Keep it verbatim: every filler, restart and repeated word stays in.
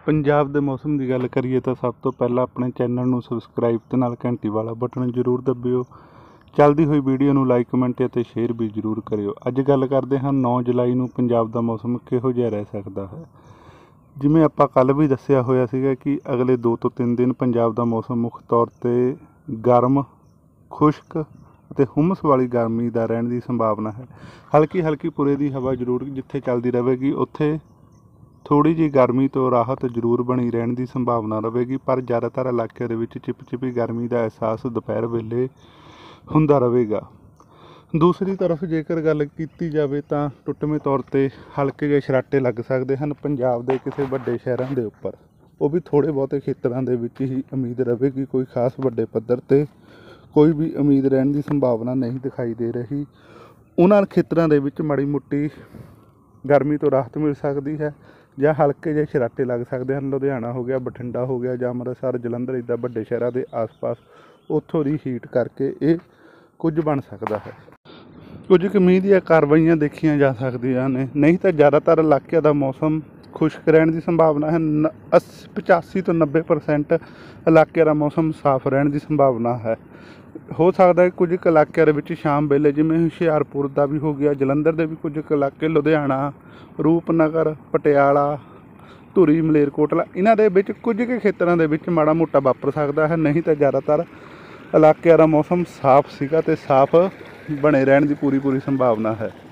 पंजाब के मौसम की गल करिए तो सब तो पहला अपने चैनल में सबसक्राइब ते नाल घंटी वाला बटन जरूर दबियो। चलती हुई वीडियो में लाइक कमेंट ते शेयर भी जरूर करियो। अज गल करते हैं नौ जुलाई नूं पंजाब का मौसम किहो जिहा रह सकता है। जिवें आपां कल भी दस्सिया होया सीगा कि अगले दो तो तीन दिन पंजाब का मौसम मुख तौर पर गर्म खुश्क ते हुमस वाली गर्मी का रहने की संभावना है। हल्की हल्की पुरे की हवा जरूर जिथे चलती रहेगी उत्थे थोड़ी जी गर्मी तो राहत जरूर बनी रहने की संभावना रहेगी, पर ज़्यादातर इलाके दे विच चिपचिपी गर्मी का एहसास दोपहर वेले हुंदा रहेगा। दूसरी तरफ जेकर गल की जाए तो टुटवें तौर पर हल्के ਜਿਹੇ छराटे लग सकते हैं पंजाब के किसी वड्डे शहरों के उपर, वो भी थोड़े बहुते खेतरों के विच ही उम्मीद रहेगी। कोई खास वड्डे पद्धर ते कोई भी उम्मीद रहने की संभावना नहीं दिखाई दे रही। उन्होंने खेतरों के विच माड़ी मोटी गर्मी तो राहत मिल सकती है ਜਾਂ हल्के ਜਿਹੇ छराटे लग सकते हैं। लुधियाना हो गया, बठिंडा हो गया ਜਾਂ ਅੰਮ੍ਰਿਤਸਰ जलंधर इदा ਵੱਡੇ शहरों के आस पास ਉੱਥੋਂ ਦੀ हीट करके ये कुछ बन सकता है। कुछ कुछ मीह ਦੀਆਂ ਕਾਰਵਾਈਆਂ देखिया जा ਸਕਦੀਆਂ ਨੇ, नहीं तो ज़्यादातर इलाकों का मौसम खुश्क रहने की संभावना है। अस्सी पचासी तो नब्बे परसेंट इलाके का मौसम साफ रहने की संभावना है। हो सकता है कुछ इलाकों के शाम वेले जिमें हुशियारपुर का भी हो गया, जलंधर के भी कुछ इलाके, लुधियाना, रूपनगर, पटियाला, धुरी, मलेरकोटला, इन्हां दे विच कुछ के खेतरों के विच माड़ा मोटा वापर सकता है। नहीं तो ज़्यादातर इलाके का मौसम साफ सीगा ते साफ बने रहने की पूरी पूरी संभावना है।